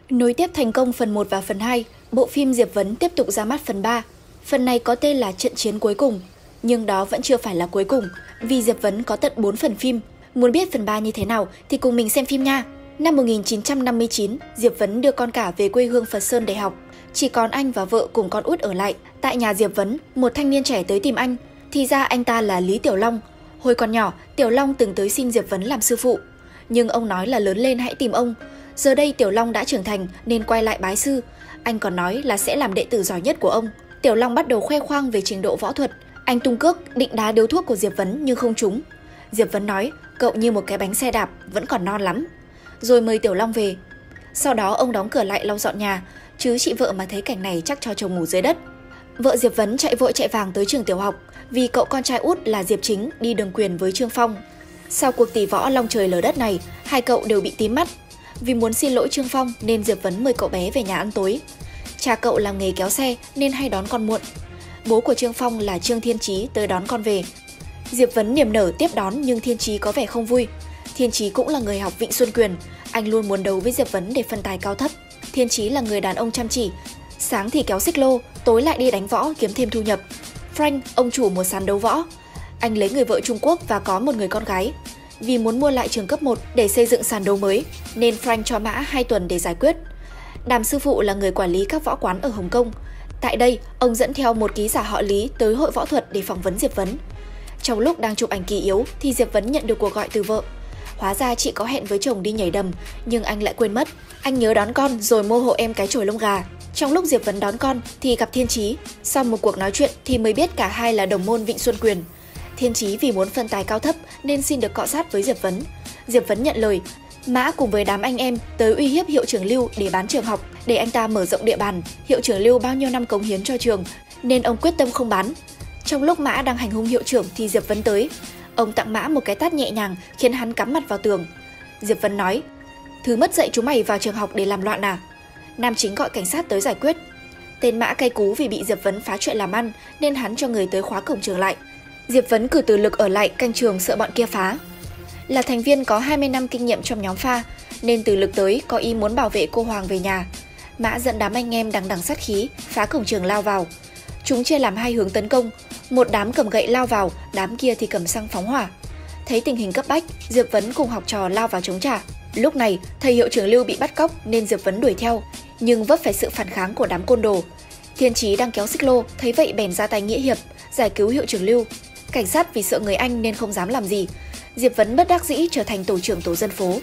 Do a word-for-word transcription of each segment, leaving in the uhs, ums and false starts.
Nối tiếp thành công phần một và phần hai, bộ phim Diệp Vấn tiếp tục ra mắt phần ba. Phần này có tên là Trận chiến cuối cùng, nhưng đó vẫn chưa phải là cuối cùng, vì Diệp Vấn có tận bốn phần phim. Muốn biết phần ba như thế nào thì cùng mình xem phim nha. Năm một nghìn chín trăm năm mươi chín, Diệp Vấn đưa con cả về quê hương Phật Sơn để học. Chỉ còn anh và vợ cùng con út ở lại. Tại nhà Diệp Vấn, một thanh niên trẻ tới tìm anh. Thì ra anh ta là Lý Tiểu Long. Hồi còn nhỏ, Tiểu Long từng tới xin Diệp Vấn làm sư phụ. Nhưng ông nói là lớn lên hãy tìm ông. Giờ đây Tiểu Long đã trưởng thành nên quay lại bái sư. Anh còn nói là sẽ làm đệ tử giỏi nhất của ông. Tiểu Long bắt đầu khoe khoang về trình độ võ thuật. Anh tung cước, định đá điếu thuốc của Diệp Vấn nhưng không trúng. Diệp Vấn nói, cậu như một cái bánh xe đạp, vẫn còn non lắm. Rồi mời Tiểu Long về. Sau đó ông đóng cửa lại lau dọn nhà, chứ chị vợ mà thấy cảnh này chắc cho chồng ngủ dưới đất. Vợ Diệp Vấn chạy vội chạy vàng tới trường tiểu học vì cậu con trai út là Diệp Chính đi đường quyền với Trương Phong. Sau cuộc tỷ võ long trời lở đất này, hai cậu đều bị tím mắt. Vì muốn xin lỗi Trương Phong nên Diệp Vấn mời cậu bé về nhà ăn tối. Cha cậu làm nghề kéo xe nên hay đón con muộn. Bố của Trương Phong là Trương Thiên Chí tới đón con về. Diệp Vấn niềm nở tiếp đón nhưng Thiên Chí có vẻ không vui. Thiên Chí cũng là người học Vịnh Xuân Quyền, anh luôn muốn đấu với Diệp Vấn để phân tài cao thấp. Thiên Chí là người đàn ông chăm chỉ, sáng thì kéo xích lô, tối lại đi đánh võ kiếm thêm thu nhập. Frank, ông chủ một sàn đấu võ. Anh lấy người vợ Trung Quốc và có một người con gái. Vì muốn mua lại trường cấp một để xây dựng sàn đấu mới, nên Frank cho Mã hai tuần để giải quyết. Đàm sư phụ là người quản lý các võ quán ở Hồng Kông. Tại đây, ông dẫn theo một ký giả họ Lý tới hội võ thuật để phỏng vấn Diệp Vấn. Trong lúc đang chụp ảnh kỳ yếu thì Diệp Vấn nhận được cuộc gọi từ vợ. Hóa ra chị có hẹn với chồng đi nhảy đầm, nhưng anh lại quên mất. Anh nhớ đón con rồi mua hộ em cái chổi lông gà. Trong lúc Diệp Vấn đón con thì gặp Thiên Chí. Sau một cuộc nói chuyện thì mới biết cả hai là đồng môn Vịnh Xuân Quyền. Thiên Chí vì muốn phân tài cao thấp nên xin được cọ sát với Diệp Vấn. Diệp Vấn nhận lời. Mã cùng với đám anh em tới uy hiếp hiệu trưởng Lưu để bán trường học, để anh ta mở rộng địa bàn. Hiệu trưởng Lưu bao nhiêu năm cống hiến cho trường nên ông quyết tâm không bán. Trong lúc Mã đang hành hung hiệu trưởng thì Diệp Vấn tới. Ông tặng Mã một cái tát nhẹ nhàng khiến hắn cắm mặt vào tường. Diệp Vấn nói, thứ mất dạy chúng mày vào trường học để làm loạn à? Nam chính gọi cảnh sát tới giải quyết. Tên Mã cay cú vì bị Diệp Vấn phá chuyện làm ăn nên hắn cho người tới khóa cổng trường lại. Diệp Vấn cử Từ Lực ở lại canh trường sợ bọn kia phá. Là thành viên có hai mươi năm kinh nghiệm trong nhóm pha nên Từ Lực tới có ý muốn bảo vệ cô Hoàng về nhà. Mã dẫn đám anh em đằng đằng sát khí phá cổng trường lao vào. Chúng chia làm hai hướng tấn công, một đám cầm gậy lao vào, đám kia thì cầm xăng phóng hỏa. Thấy tình hình cấp bách, Diệp Vấn cùng học trò lao vào chống trả. Lúc này, thầy hiệu trưởng Lưu bị bắt cóc nên Diệp Vấn đuổi theo, nhưng vấp phải sự phản kháng của đám côn đồ. Thiên Chí đang kéo xích lô, thấy vậy bèn ra tay nghĩa hiệp, giải cứu hiệu trưởng Lưu. Cảnh sát vì sợ người anh nên không dám làm gì. Diệp Vấn bất đắc dĩ trở thành tổ trưởng tổ dân phố.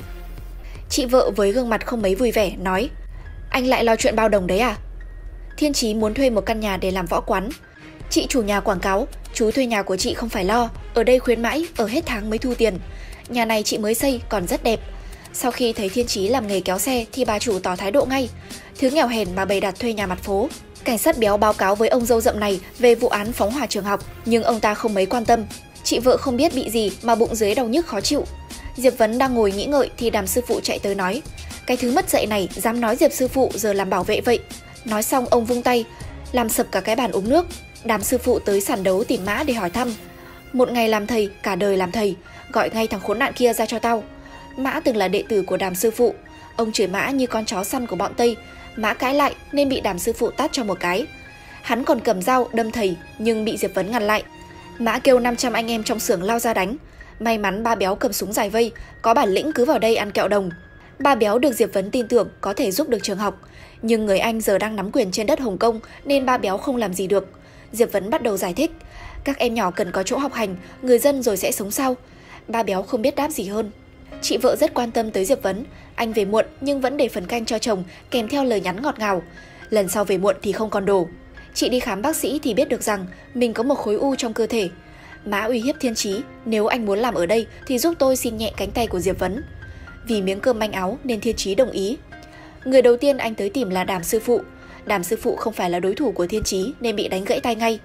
Chị vợ với gương mặt không mấy vui vẻ nói, anh lại lo chuyện bao đồng đấy à? Thiên Chí muốn thuê một căn nhà để làm võ quán. Chị chủ nhà quảng cáo, chú thuê nhà của chị không phải lo, ở đây khuyến mãi, ở hết tháng mới thu tiền. Nhà này chị mới xây còn rất đẹp. Sau khi thấy Thiên Chí làm nghề kéo xe thì bà chủ tỏ thái độ ngay. Thứ nghèo hèn mà bày đặt thuê nhà mặt phố. Cảnh sát béo báo cáo với ông dâu rậm này về vụ án phóng hỏa trường học, nhưng ông ta không mấy quan tâm. Chị vợ không biết bị gì mà bụng dưới đau nhức khó chịu. Diệp Vấn đang ngồi nghĩ ngợi thì Đàm sư phụ chạy tới nói, cái thứ mất dạy này dám nói Diệp sư phụ giờ làm bảo vệ vậy. Nói xong ông vung tay, làm sập cả cái bàn uống nước. Đàm sư phụ tới sàn đấu tìm Mã để hỏi thăm. Một ngày làm thầy, cả đời làm thầy, gọi ngay thằng khốn nạn kia ra cho tao. Mã từng là đệ tử của Đàm sư phụ. Ông chửi Mã như con chó săn của bọn Tây. Mã cãi lại nên bị Đàm sư phụ tát cho một cái. Hắn còn cầm dao đâm thầy nhưng bị Diệp Vấn ngăn lại. Mã kêu năm trăm anh em trong xưởng lao ra đánh. May mắn Ba Béo cầm súng giải vây, có bản lĩnh cứ vào đây ăn kẹo đồng. Ba Béo được Diệp Vấn tin tưởng có thể giúp được trường học, nhưng người anh giờ đang nắm quyền trên đất Hồng Kông nên Ba Béo không làm gì được. Diệp Vấn bắt đầu giải thích, các em nhỏ cần có chỗ học hành, người dân rồi sẽ sống sau. Ba Béo không biết đáp gì hơn. Chị vợ rất quan tâm tới Diệp Vấn, anh về muộn nhưng vẫn để phần canh cho chồng kèm theo lời nhắn ngọt ngào. Lần sau về muộn thì không còn đồ. Chị đi khám bác sĩ thì biết được rằng mình có một khối u trong cơ thể. Mã uy hiếp Thiên Chí, nếu anh muốn làm ở đây thì giúp tôi xin nhẹ cánh tay của Diệp Vấn. Vì miếng cơm manh áo nên Thiên Chí đồng ý. Người đầu tiên anh tới tìm là Đàm sư phụ. Đàm sư phụ không phải là đối thủ của Thiên Chí nên bị đánh gãy tay ngay.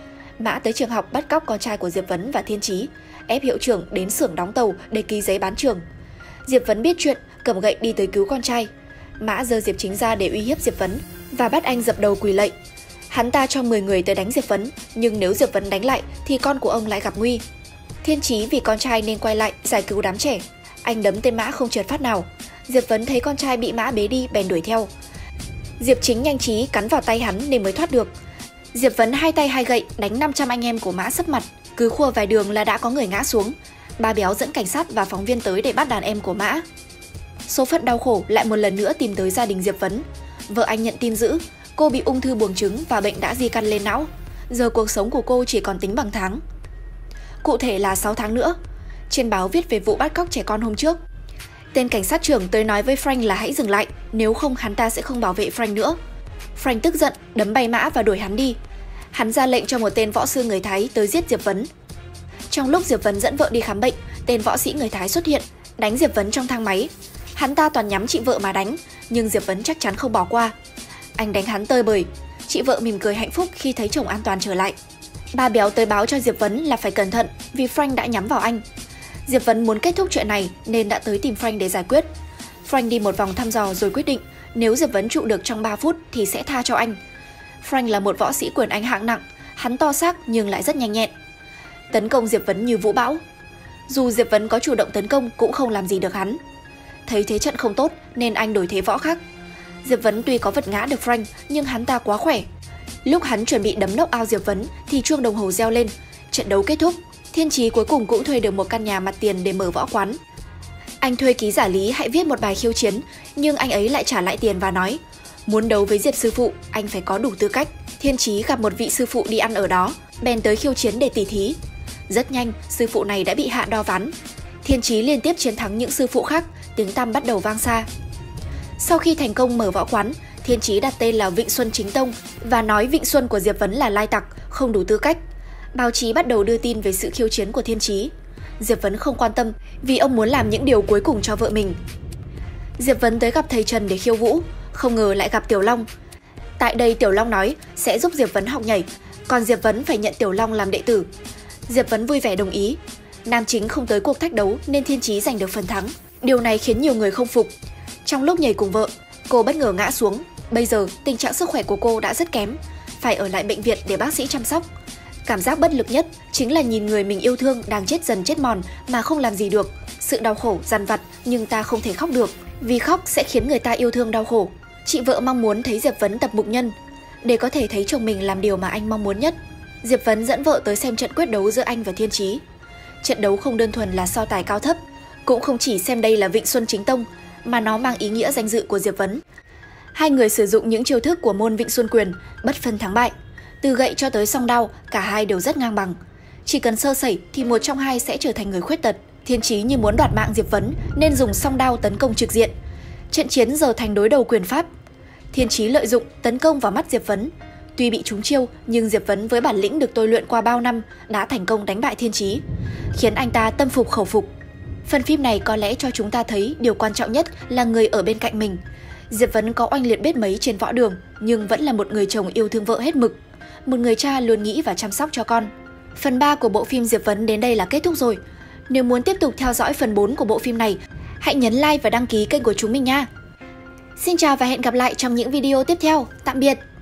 Mã tới trường học bắt cóc con trai của Diệp Vấn và Thiên Chí, ép hiệu trưởng đến xưởng đóng tàu để ký giấy bán trường. Diệp Vấn biết chuyện, cầm gậy đi tới cứu con trai. Mã giơ Diệp Chính ra để uy hiếp Diệp Vấn và bắt anh dập đầu quỳ lạy. Hắn ta cho mười người tới đánh Diệp Vấn, nhưng nếu Diệp Vấn đánh lại thì con của ông lại gặp nguy. Thiên Chí vì con trai nên quay lại giải cứu đám trẻ. Anh đấm tên Mã không trượt phát nào. Diệp Vấn thấy con trai bị Mã bế đi bèn đuổi theo. Diệp Chính nhanh trí cắn vào tay hắn nên mới thoát được. Diệp Vấn hai tay hai gậy đánh năm trăm anh em của Mã sấp mặt, cứ khua vài đường là đã có người ngã xuống. Ba Béo dẫn cảnh sát và phóng viên tới để bắt đàn em của Mã. Số phận đau khổ lại một lần nữa tìm tới gia đình Diệp Vấn. Vợ anh nhận tin dữ, cô bị ung thư buồng trứng và bệnh đã di căn lên não. Giờ cuộc sống của cô chỉ còn tính bằng tháng. Cụ thể là sáu tháng nữa. Trên báo viết về vụ bắt cóc trẻ con hôm trước. Tên cảnh sát trưởng tới nói với Frank là hãy dừng lại, nếu không hắn ta sẽ không bảo vệ Frank nữa. Frank tức giận, đấm bay Mã và đuổi hắn đi. Hắn ra lệnh cho một tên võ sư người Thái tới giết Diệp Vấn. Trong lúc Diệp Vấn dẫn vợ đi khám bệnh, tên võ sĩ người Thái xuất hiện, đánh Diệp Vấn trong thang máy. Hắn ta toàn nhắm chị vợ mà đánh, nhưng Diệp Vấn chắc chắn không bỏ qua. Anh đánh hắn tơi bời. Chị vợ mỉm cười hạnh phúc khi thấy chồng an toàn trở lại. Ba Béo tới báo cho Diệp Vấn là phải cẩn thận vì Frank đã nhắm vào anh. Diệp Vấn muốn kết thúc chuyện này nên đã tới tìm Frank để giải quyết. Frank đi một vòng thăm dò rồi quyết định nếu Diệp Vấn trụ được trong ba phút thì sẽ tha cho anh. Frank là một võ sĩ quyền Anh hạng nặng, hắn to xác nhưng lại rất nhanh nhẹn. Tấn công Diệp Vấn như vũ bão. Dù Diệp Vấn có chủ động tấn công cũng không làm gì được hắn. Thấy thế trận không tốt nên anh đổi thế võ khác. Diệp Vấn tuy có vật ngã được Frank nhưng hắn ta quá khỏe. Lúc hắn chuẩn bị đấm knock out Diệp Vấn thì chuông đồng hồ reo lên. Trận đấu kết thúc. Thiên Chí cuối cùng cũng thuê được một căn nhà mặt tiền để mở võ quán. Anh thuê ký giả Lý hãy viết một bài khiêu chiến, nhưng anh ấy lại trả lại tiền và nói muốn đấu với Diệp sư phụ, anh phải có đủ tư cách. Thiên Chí gặp một vị sư phụ đi ăn ở đó, bèn tới khiêu chiến để tỉ thí. Rất nhanh, sư phụ này đã bị hạ đo ván. Thiên Chí liên tiếp chiến thắng những sư phụ khác, tiếng tăm bắt đầu vang xa. Sau khi thành công mở võ quán, Thiên Chí đặt tên là Vịnh Xuân Chính Tông và nói Vịnh Xuân của Diệp Vấn là lai tặc, không đủ tư cách. Báo chí bắt đầu đưa tin về sự khiêu chiến của Thiên Chí. Diệp Vấn không quan tâm vì ông muốn làm những điều cuối cùng cho vợ mình. Diệp Vấn tới gặp thầy Trần để khiêu vũ, không ngờ lại gặp Tiểu Long. Tại đây Tiểu Long nói sẽ giúp Diệp Vấn học nhảy, còn Diệp Vấn phải nhận Tiểu Long làm đệ tử. Diệp Vấn vui vẻ đồng ý. Nam chính không tới cuộc thách đấu nên Thiên Chí giành được phần thắng. Điều này khiến nhiều người không phục. Trong lúc nhảy cùng vợ, cô bất ngờ ngã xuống. Bây giờ tình trạng sức khỏe của cô đã rất kém, phải ở lại bệnh viện để bác sĩ chăm sóc. Cảm giác bất lực nhất chính là nhìn người mình yêu thương đang chết dần chết mòn mà không làm gì được. Sự đau khổ dằn vặt nhưng ta không thể khóc được, vì khóc sẽ khiến người ta yêu thương đau khổ. Chị vợ mong muốn thấy Diệp Vấn tập mục nhân để có thể thấy chồng mình làm điều mà anh mong muốn nhất. Diệp Vấn dẫn vợ tới xem trận quyết đấu giữa anh và Thiên Chí. Trận đấu không đơn thuần là so tài cao thấp, cũng không chỉ xem đây là Vịnh Xuân Chính Tông, mà nó mang ý nghĩa danh dự của Diệp Vấn. Hai người sử dụng những chiêu thức của môn Vịnh Xuân Quyền, bất phân thắng bại. Từ gậy cho tới song đao, cả hai đều rất ngang bằng. Chỉ cần sơ sẩy thì một trong hai sẽ trở thành người khuyết tật. Thiên Chí như muốn đoạt mạng Diệp Vấn nên dùng song đao tấn công trực diện. Trận chiến giờ thành đối đầu quyền pháp. Thiên Chí lợi dụng tấn công vào mắt Diệp Vấn. Tuy bị trúng chiêu nhưng Diệp Vấn với bản lĩnh được tôi luyện qua bao năm đã thành công đánh bại Thiên Chí, khiến anh ta tâm phục khẩu phục. Phần phim này có lẽ cho chúng ta thấy điều quan trọng nhất là người ở bên cạnh mình. Diệp Vấn có oanh liệt biết mấy trên võ đường nhưng vẫn là một người chồng yêu thương vợ hết mực, một người cha luôn nghĩ và chăm sóc cho con. Phần ba của bộ phim Diệp Vấn đến đây là kết thúc rồi. Nếu muốn tiếp tục theo dõi phần bốn của bộ phim này, hãy nhấn like và đăng ký kênh của chúng mình nha. Xin chào và hẹn gặp lại trong những video tiếp theo. Tạm biệt!